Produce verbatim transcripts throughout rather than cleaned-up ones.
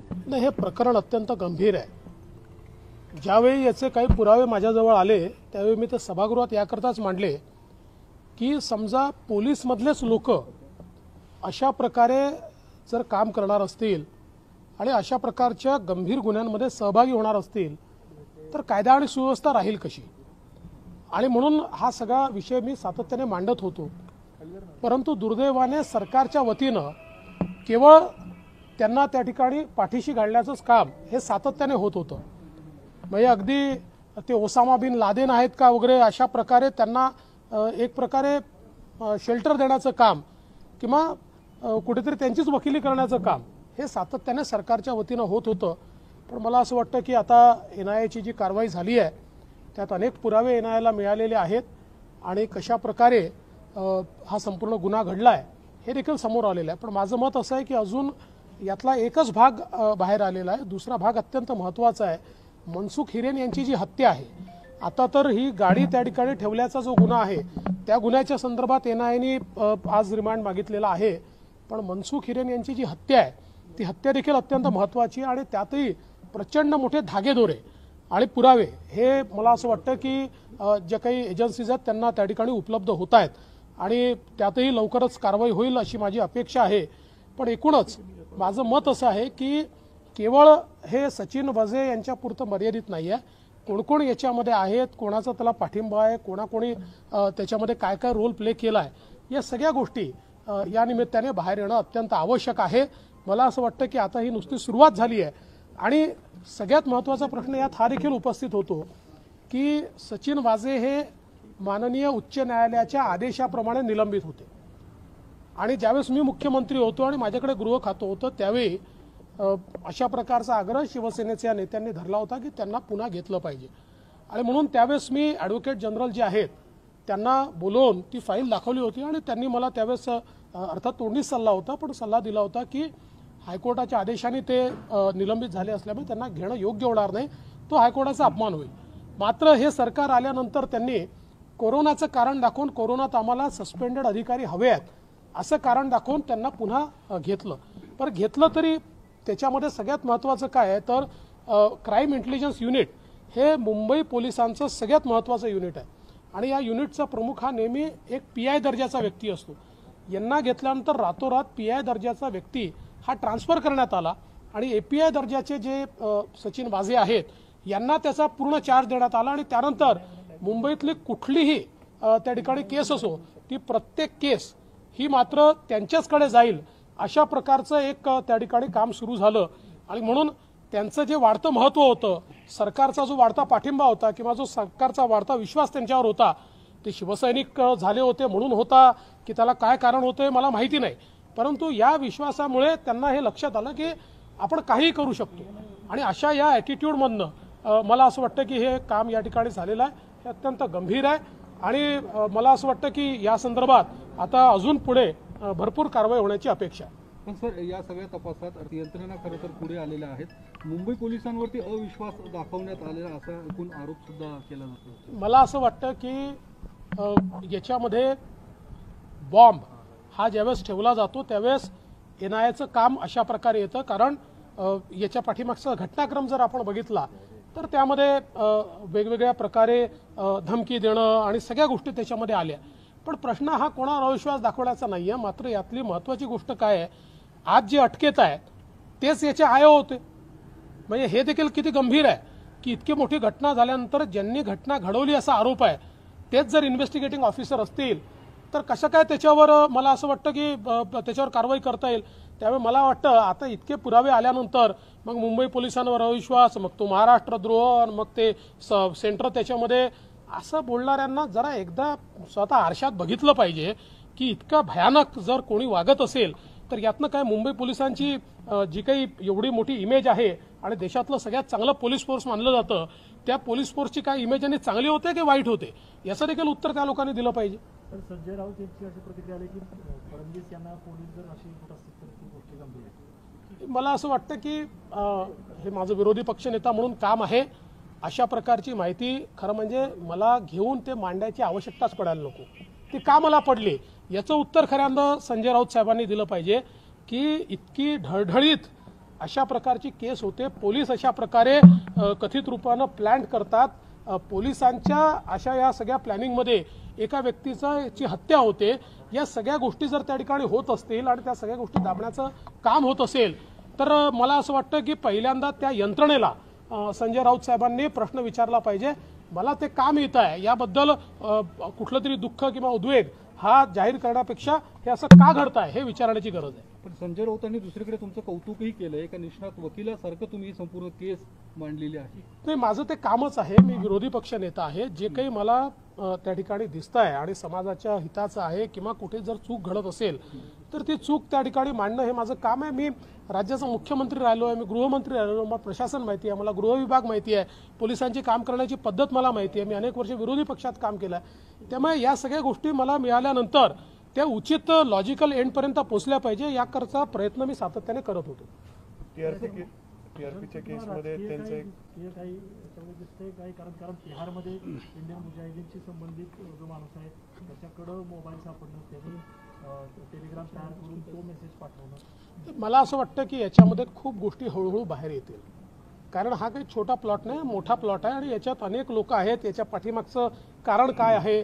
नाही, हे प्रकरण अत्यंत गंभीर आहे। ज्यावेळी याचे काही पुरावे माझ्याजवळ आले त्यावेळी मी ते सभागृहात याकरताच मांडले की समजा पोलीसमधलेच लोक अशा प्रकारे जर काम करणार असतील आणि अशा प्रकारच्या गंभीर गुन्ह्यांमध्ये सहभागी होणार असतील तर कायदा आणि सुव्यवस्था राहील कशी। आणि म्हणून हा सगळा विषय मी सातत्याने मांडत होतो। परंतु दुर्दैवाने सरकारच्या वतीनं केवळ त्यांना त्या ठिकाणी पाठीशी घालण्याचंच काम हे सातत्याने होत होतं। म्हणजे अगदी ते ओसामा बिन लादेन आहेत का वगैरे अशा प्रकारे त्यांना एक प्रकारे शेल्टर देण्याचं काम किंवा कुठेतरी त्यांचीच वकिली करण्याचं काम हे सातत्याने सरकारच्या वतीनं होत होतं। पण मला असं वाटतं की आता एन आय एची जी कारवाई झाली आहे त्यात अनेक पुरावे एन आय एला मिळालेले आहेत आणि कशा प्रकारे हा संपूर्ण गुन्हा घडला आहे हे देखील समोर आलेलं आहे। पण माझं मत असं आहे की अजून यातला एकच भाग बाहेर आलेला आहे। दुसरा भाग अत्यंत महत्त्वाचा आहे। मनसुख हिरेन यांची जी हत्या आहे, आता तर ही गाडी त्या ठिकाणी ठेवल्याचा जो गुन्हा आहे त्या गुन्ह्याच्या संदर्भात एन आय एने आज रिमांड मागितलेला आहे। पण मनसुख हिरेन यांची जी हत्या आहे ती हत्या देखील अत्यंत महत्त्वाची आणि त्यातही प्रचंड मोठे धागेदोरे आणि पुरावे हे मला असं वाटतं की जे काही एजन्सीज आहेत त्यांना त्या ठिकाणी उपलब्ध होत आहेत आणि त्यातही लवकरच कारवाई होईल अशी माझी अपेक्षा आहे। पण एकूणच माझं मत असं आहे की केवळ हे सचिन वाझे यांच्यापुरतं मर्यादित नाही आहे। कोण कोण याच्यामध्ये आहेत, कोणाचा त्याला पाठिंबा आहे, कोणाकोणी त्याच्यामध्ये काय काय रोल प्ले केला आहे या सगळ्या गोष्टी या निमित्ताने बाहेर येणं अत्यंत आवश्यक आहे। मला असं वाटतं की आता ही नुसती सुरुवात झाली आहे आणि सगळ्यात महत्त्वाचा प्रश्न यात हा देखील उपस्थित होतो की सचिन वाझे हे माननीय उच्च न्यायालयाच्या आदेशाप्रमाणे निलंबित होते आणि ज्यावेळेस मी मुख्यमंत्री होतो आणि माझ्याकडे गृह खातं होतं त्यावेळी अशा प्रकारचा आग्रह शिवसेनेच्या नेत्यांनी धरला होता की त्यांना पुन्हा घेतलं पाहिजे आणि म्हणून त्यावेळेस मी ॲडव्होकेट जनरल जे आहेत त्यांना बोलवून ती फाईल दाखवली होती आणि त्यांनी मला त्यावेळेस अर्थात तोंडीच सल्ला होता पण सल्ला दिला होता की हायकोर्टाच्या आदेशाने ते निलंबित झाले असल्यामुळे त्यांना घेणं योग्य होणार नाही, तो हायकोर्टाचा अपमान होईल। मात्र हे सरकार आल्यानंतर त्यांनी कोरोनाचं कारण दाखवून कोरोनात आम्हाला सस्पेंडेड अधिकारी हवे आहेत असं कारण दाखवून त्यांना पुन्हा घेतलं। पण घेतलं तरी त्याच्यामध्ये सगळ्यात महत्त्वाचं काय आहे तर क्राईम इंटेलिजन्स युनिट हे मुंबई पोलिसांचं सगळ्यात महत्त्वाचं युनिट आहे आणि या युनिटचा प्रमुख हा नेहमी एक पी आय दर्जाचा व्यक्ती असतो। यांना घेतल्यानंतर रातोरात पी आय दर्जाचा व्यक्ती हा ट्रान्सफर करण्यात आला आणि ए पी आय दर्जाचे जे सचिन वाझे आहेत यांना त्याचा पूर्ण चार्ज देण्यात आला आणि त्यानंतर मुंबईतली कुठलीही त्या ठिकाणी केस असो ती प्रत्येक केस ही मात्र त्यांच्याचकडे जाईल अशा प्रकारचं एक त्या ठिकाणी काम सुरू झालं आणि म्हणून त्यांचं जे वाढतं महत्त्व होतं, सरकारचा जो वाढता पाठिंबा होता किंवा जो सरकारचा वाढता विश्वास त्यांच्यावर होता ते शिवसैनिक झाले होते म्हणून होता की त्याला काय कारण होतं मला माहिती नाही, परंतु या विश्वासामुळे त्यांना हे लक्षात आलं की आपण काही करू शकतो आणि अशा या ॲटिट्यूडमधनं मला असं वाटतं की हे काम या ठिकाणी झालेलं आहे हे अत्यंत गंभीर आहे आणि मला असं वाटतं की या संदर्भात आता अजून पुढे भरपूर कारवाई होण्याची अपेक्षा आहे। पण सर या सगळ्या तपासात यंत्रणा खरं तर पुढे आलेल्या आहेत। मुंबई पोलिसांवरती अविश्वास दाखवण्यात आलेला असा एकूण आरोप सुद्धा केला जातो। मला असं वाटतं की याच्यामध्ये बॉम्ब हा ज्यावेळेस ठेवला जातो त्यावेळेस एन आय एचं काम अशा प्रकारे येतं कारण याच्या पाठीमागचा घटनाक्रम जर आपण बघितला तर त्यामध्ये वेगवेगळ्या प्रकारे धमकी देणं आणि सगळ्या गोष्टी त्याच्यामध्ये आल्या। पण प्रश्न हा कोणावर अविश्वास दाखवण्याचा नाही आहे, मात्र यातली महत्त्वाची गोष्ट काय आहे आज जे अटकेत आहेत तेच याचे आय होते। म्हणजे हे देखील किती गंभीर आहे की इतकी मोठी घटना झाल्यानंतर ज्यांनी घटना घडवली असा आरोप आहे तेच जर इन्व्हेस्टिगेटिंग ऑफिसर असतील तर कसं काय त्याच्यावर मला असं वाटतं की त्याच्यावर कारवाई करता येईल। त्यामुळे मला वाटतं आता इतके पुरावे आल्यानंतर मग मुंबई पोलिसांवर अविश्वास, मग तो महाराष्ट्रद्रोह, मग ते सेंटर त्याच्यामध्ये असं बोलणाऱ्यांना जरा एकदा स्वतः आरशात बघितलं पाहिजे की इतका भयानक जर कोणी वागत असेल तर यातनं काय मुंबई पोलिसांची जी काही एवढी मोठी इमेज आहे आणि देशातलं सगळ्यात चांगलं पोलीस फोर्स मानलं जातं त्या पोलीस फोर्सची काय इमेज आणि चांगली होते की वाईट होते याचं देखील उत्तर त्या लोकांनी दिलं पाहिजे। तर संजय राऊत यांची अशी प्रतिक्रिया आली की फडणवीस यांना पोलीस जर अशी होत असतील तर ती गोष्ट गंभीर आहे। मला असं वाटतं की हे माझं विरोधी पक्षनेता म्हणून काम आहे अशा प्रकारची माहिती खरं म्हणजे मला घेऊन ते मांडायची आवश्यकताच पडायला नको, ती का मला पडली याचं उत्तर खऱ्यांदा संजय राऊत साहेबांनी दिलं पाहिजे की इतकी ढळढळीत अशा प्रकारची केस होते, पोलीस अशा प्रकारे अ, कथित रूपानं प्लॅन करतात, अ, पोलिसांच्या अशा या सगळ्या प्लॅनिंगमध्ये एका व्यक्तीची हत्या होते. या सगळ्या गोष्टी जर त्या ठिकाणी होत असतील आणि त्या सगळ्या गोष्टी दाबण्याचं काम होत असेल तर अ, मला असं वाटतं की पहिल्यांदा त्या यंत्रणेला अ, संजय राऊत साहेबांनी प्रश्न विचारला पाहिजे. मला ते काम येत आहे याबद्दल अ, कुठलं तरी दुःख किंवा उद्वेग हा जाहीर करण्यापेक्षा हे असं का घडत आहे हे विचारण्याची गरज आहे. पण संजय राऊतांनी दुसरीकडे तुमचं कौतुकही केलंय, एका निष्णात वकिलासारखं तुम्ही ही संपूर्ण केस मांडलेली आहे. नाही, माझं ते कामच आहे. मी विरोधी पक्ष नेता आहे. जे काही मला अ, त्या ठिकाणी दिसत आहे आणि समाजाच्या हिताचं आहे किंवा कुठे जर चूक घडत असेल तर ती चूक त्या ठिकाणी मांडणं हे माझं काम आहे. मी राज्याचा मुख्यमंत्री राहिलो आहे, मी गृहमंत्री राहिलो, मला प्रशासन माहिती आहे, मला गृह विभाग माहिती आहे, पोलिसांची काम करण्याची पद्धत मला माहिती आहे, मी अनेक वर्ष विरोधी पक्षात काम केलं आहे. त्यामुळे या सगळ्या गोष्टी मला मिळाल्यानंतर त्या उचित लॉजिकल एंडपर्यंत पोहोचल्या पाहिजे याकरता प्रयत्न मी सातत्याने करत होतो. टीआरपीच्या केसमध्ये त्यांचं एक हे काही याच्यामध्ये दिसतंय काही कारण कारण बिहारमध्ये इंडियन मुजाहिदीनशी संबंधित जो माणूस आहे त्याच्याकडं मोबाईल सापडणं, त्यांनी टेलिग्राम तयार करून तो मेसेज पाठवणं. मला असं वाटतं की याच्यामध्ये खूप गोष्टी हळूहळू बाहेर येतील, कारण हा काही छोटा प्लॉट नाही, मोठा प्लॉट आहे आणि याच्यात अनेक लोक आहेत. याच्या पाठीमागचं कारण काय आहे,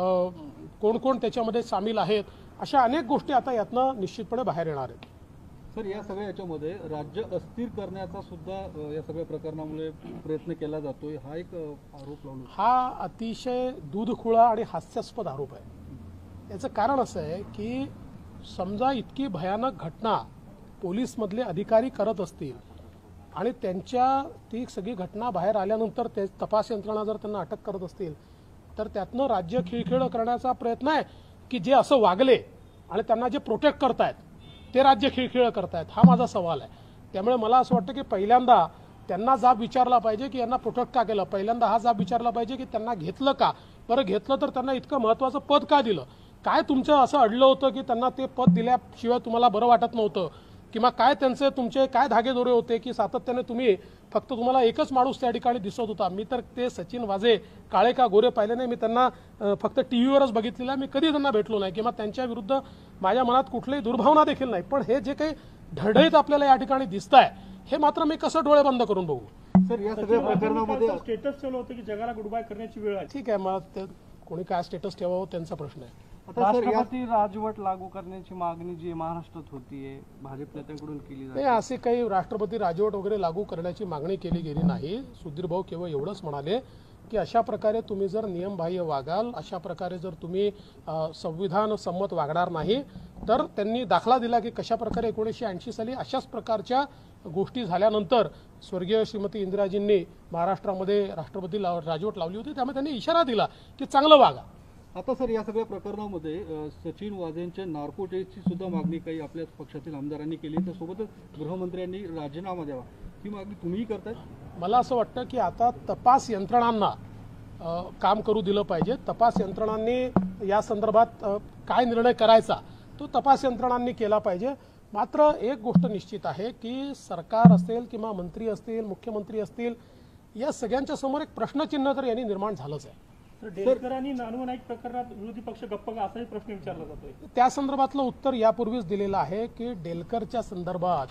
कोण कोण त्याच्यामध्ये सामील आहेत, अशा अनेक गोष्टी आता यातनं निश्चितपणे बाहेर येणार आहेत. सर, या सगळ्या याच्यामध्ये राज्य अस्थिर करण्याचा सुद्धा अ, या सगळ्या प्रकरणामुळे प्रयत्न केला जातोय, हा एक अ, आरोप लावला. हा अतिशय दूधखुळा आणि हास्यास्पद आरोप आहे. याचं कारण असं आहे की समजा इतकी भयानक घटना पोलीसमधले अधिकारी करत असतील आणि त्यांच्या ती सगळी घटना बाहेर आल्यानंतर ते तपास यंत्रणा जर त्यांना अटक करत असतील तर त्यातनं राज्य खिळखिळ करण्याचा प्रयत्न आहे की जे असं वागले आणि त्यांना जे प्रोटेक्ट करतायत ते राज्य खिळखिळ करतायत, हा माझा सवाल आहे. त्यामुळे मला असं वाटतं की पहिल्यांदा त्यांना जाब विचारला पाहिजे की यांना प्रोटेक्ट का केलं. पहिल्यांदा हा जाब विचारला पाहिजे की त्यांना घेतलं का, बरं घेतलं तर त्यांना इतकं महत्त्वाचं पद का दिलं, काय तुमचं असं अडलं होतं की त्यांना ते पद दिल्याशिवाय तुम्हाला बरं वाटत नव्हतं, किंवा काय त्यांचे तुमचे काय धागेदोरे होते की सातत्याने तुम्ही फक्त तुम्हाला एकच माणूस त्या ठिकाणी दिसत होता. मी तर ते सचिन वाझे काळे का गोरे पाहिले नाही, मी त्यांना फक्त टी व्हीवरच बघितलेलं, मी कधी त्यांना भेटलो नाही किंवा त्यांच्या विरुद्ध माझ्या मनात कुठलीही दुर्भावना देखील नाही. पण हे जे काही ढळढळीत आपल्याला या ठिकाणी दिसत आहे हे मात्र मी कसं डोळे बंद करून बघू. सर, या सगळ्या प्रकरणामध्ये स्टेटस ठेवलं होतं की जगाला गुड बाय करण्याची वेळ आहे. ठीक आहे, मला ते कोणी काय स्टेटस ठेवावं त्यांचा प्रश्न आहे. आता सर, या राष्ट्रपती राजवट लागू करण्याची मागणी जी महाराष्ट्रात होतीये भाजप नेत्यांकडून केली नाही, जाते. असे काही राष्ट्रपती राजवट वगैरे लागू करण्याची मागणी केली गेली नाही. सुधीर भाऊ केवळ एवढंच म्हणाले की अशा प्रकारे तुम्ही जर नियमबाह्य वागाल, अशा प्रकारे जर तुम्ही अ, संविधान संमत वागणार नाही, तर त्यांनी दाखला दिला की कशा प्रकारे एकोणीसशे ऐंशी साली अशाच प्रकारच्या गोष्टी झाल्यानंतर स्वर्गीय श्रीमती इंदिराजींनी महाराष्ट्रामध्ये राष्ट्रपती लाव राजवट लावली होती. त्यामुळे त्यांनी इशारा दिला की चांगलं वागा. आता सर, या सगळ्या प्रकरणामध्ये अ, सचिन वाझेंच्या नार्को टेस्टची सुद्धा मागणी काही आपल्या पक्षातील आमदारांनी केली, त्यासोबतच गृहमंत्र्यांनी राजीनामा द्यावा, ही मागणी तुम्हीही करताय. मला असं वाटतं की आता तपास यंत्रणांना अ, काम करू दिलं पाहिजे. तपास यंत्रणांनी या संदर्भात अ, काय निर्णय करायचा तो तपास यंत्रणांनी केला पाहिजे. मात्र एक गोष्ट निश्चित आहे की सरकार असेल किंवा मंत्री असतील, मुख्यमंत्री असतील, या सगळ्यांच्या समोर एक प्रश्नचिन्ह तर यांनी निर्माण झालंच आहे. तर डेलकर आणि नानू नाईक प्रकरणात विरोधी पक्ष गप्प का असाही प्रश्न विचारला जातोय. त्या संदर्भातलं उत्तर यापूर्वीच दिलेलं आहे की डेलकरच्या संदर्भात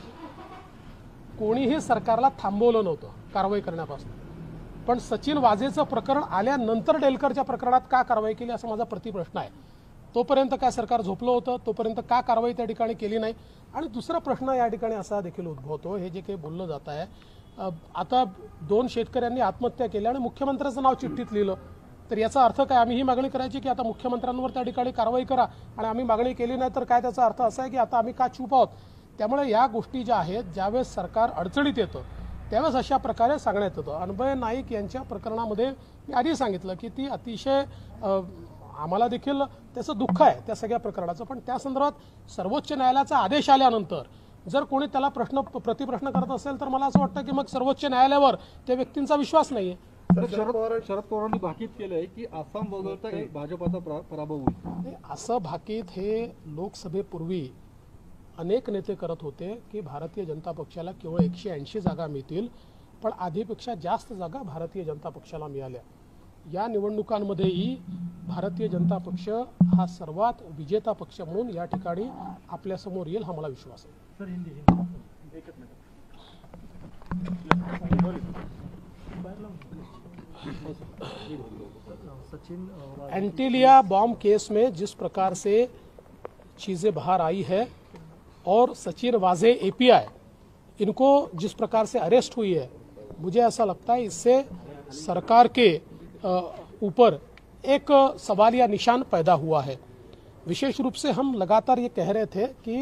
कोणीही सरकारला थांबवलं नव्हतं कारवाई करण्यापासून, पण सचिन वाझेचं प्रकरण आल्यानंतर डेलकरच्या प्रकरणात का कारवाई केली असा माझा प्रतिप्रश्न आहे. तोपर्यंत काय सरकार झोपलं होतं, तोपर्यंत का कारवाई त्या ठिकाणी केली नाही. आणि दुसरा प्रश्न या ठिकाणी असा देखील उद्भवतो, हे जे काही बोललं जात आहे, आता दोन शेतकऱ्यांनी आत्महत्या केल्या आणि मुख्यमंत्र्यांचं नाव चिठ्ठीत लिहिलं, तर याचा अर्थ काय, आम्ही ही मागणी करायची की आता मुख्यमंत्र्यांवर त्या ठिकाणी कारवाई करा, आणि आम्ही मागणी केली नाही तर काय त्याचा अर्थ असा आहे की आता आम्ही का चूप आहोत. त्यामुळे या गोष्टी ज्या आहेत, ज्यावेळेस सरकार अडचणीत येतं त्यावेळेस अशा प्रकारे सांगण्यात येतं. अनभय नाईक यांच्या प्रकरणामध्ये मी आधी सांगितलं की ती अतिशय आम्हाला देखील त्याचं दुःख आहे त्या सगळ्या प्रकरणाचं, पण त्या संदर्भात सर्वोच्च न्यायालयाचा आदेश आल्यानंतर जर कोणी त्याला प्रश्न प्रतिप्रश्न करत असेल तर मला असं वाटतं की मग सर्वोच्च न्यायालयावर त्या व्यक्तींचा विश्वास नाहीये. शरद शरद पवारांनी भाकीत केलंय की आसाम वगळता भाजपाचा प्रा- पराभव होईल. असं भाकीत हे लोकसभेपूर्वी अनेक नेते करत होते की भारतीय जनता पक्षाला केवळ एकशे ऐंशी जागा मिळतील, पण आधीपेक्षा जास्त जागा भारतीय जनता पक्षाला मिळाल्या. या निवडणुकांमध्येही भारतीय जनता पक्ष हा सर्वात विजेता पक्ष म्हणून या ठिकाणी आपल्यासमोर येईल, हा मला विश्वास आहे. सर हिंदी हिंदी एकच मिनिट सचिन अ, वाजे- एंटीलिया बॉम्ब केस में जिस प्रकार से चीजें बाहर आई है और सचिन वाजे एपीआई इनको जिस प्रकार से अरेस्ट हुई है, मुझे ऐसा लगता है इससे सरकार के ऊपर एक सवालिया निशान पैदा हुआ है। विशेष रूप से हम लगातार ये कह रहे थे कि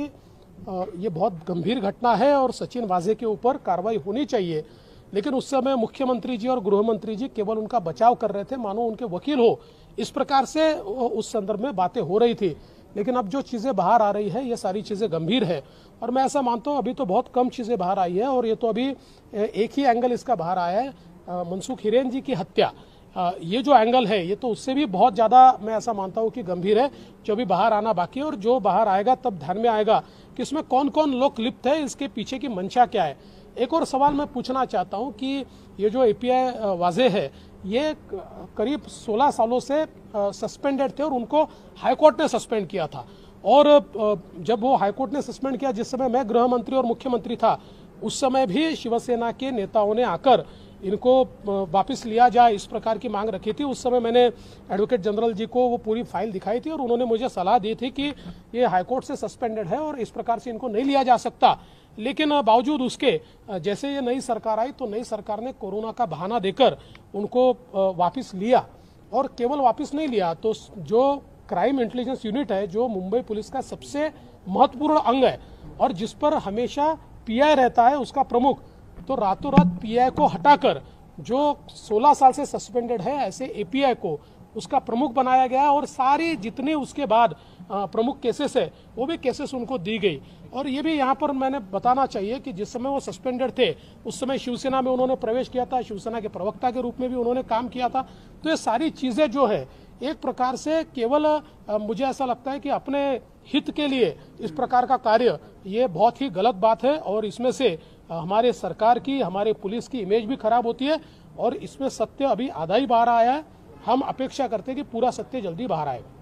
ये बहुत गंभीर घटना है और सचिन वाजे के ऊपर कार्रवाई होनी चाहिए, लेकिन उस समय मुख्यमंत्री जी और गृह मंत्री जी केवल उनका बचाव कर रहे थे, मानो उनके वकील हो। इस प्रकार से उस संदर्भ में बातें हो रही थी। लेकिन अब जो चीजें बाहर आ रही है ये सारी चीजें गंभीर है और मैं ऐसा मानता हूँ अभी तो बहुत कम चीजें बाहर आई है और ये तो अभी एक ही एंगल इसका बाहर आया है, मनसुख हिरेन जी की हत्या। ये जो एंगल है ये तो उससे भी बहुत ज्यादा मैं ऐसा मानता हूँ कि गंभीर है, जो भी बाहर आना बाकी है और जो बाहर आएगा तब ध्यान में आएगा कि इसमें कौन कौन लोग लिप्त है, इसके पीछे की मंशा क्या है। एक और सवाल मैं पूछना चाहता हूं कि ये जो एपीआई वाजे है ये करीब सोलह सालों से सस्पेंडेड थे और उनको हाईकोर्ट ने सस्पेंड किया था और जब वो हाईकोर्ट ने सस्पेंड किया, जिस समय मैं गृह मंत्री और मुख्यमंत्री था, उस समय भी शिवसेना के नेताओं ने आकर इनको वापस लिया जाए इस प्रकार की मांग रखी थी। उस समय मैंने एडवोकेट जनरल जी को वो पूरी फाइल दिखाई थी और उन्होंने मुझे सलाह दी थी कि ये हाईकोर्ट से सस्पेंडेड है और इस प्रकार से इनको नहीं लिया जा सकता। लेकिन बावजूद उसके जैसे ये नई सरकार आई तो नई सरकार ने कोरोना का बहाना देकर उनको वापस लिया और केवल वापस नहीं लिया तो जो क्राइम इंटेलिजेंस यूनिट है, जो मुंबई पुलिस का सबसे महत्वपूर्ण अंग है और जिस पर हमेशा पीआई रहता है उसका प्रमुख, तो रातों रात पीआई को हटाकर जो सोलह साल से सस्पेंडेड है ऐसे एपीआई को उसका प्रमुख बनाया गया और सारी जितने उसके बाद प्रमुख केसेस है वो भी केसेस उनको दी गई। और ये भी यहाँ पर मैंने बताना चाहिए कि जिस समय वो सस्पेंडेड थे उस समय शिवसेना में उन्होंने प्रवेश किया था, शिवसेना के प्रवक्ता के रूप में भी उन्होंने काम किया था। तो ये सारी चीजें जो है एक प्रकार से केवल मुझे ऐसा लगता है कि अपने हित के लिए इस प्रकार का कार्य ये बहुत ही गलत बात है और इसमें से हमारे सरकार की, हमारे पुलिस की इमेज भी खराब होती है और इसमें सत्य अभी आधा ही बाहर आया है। हम अपेक्षा करते हैं कि पूरा सत्य जल्दी बाहर आएगा।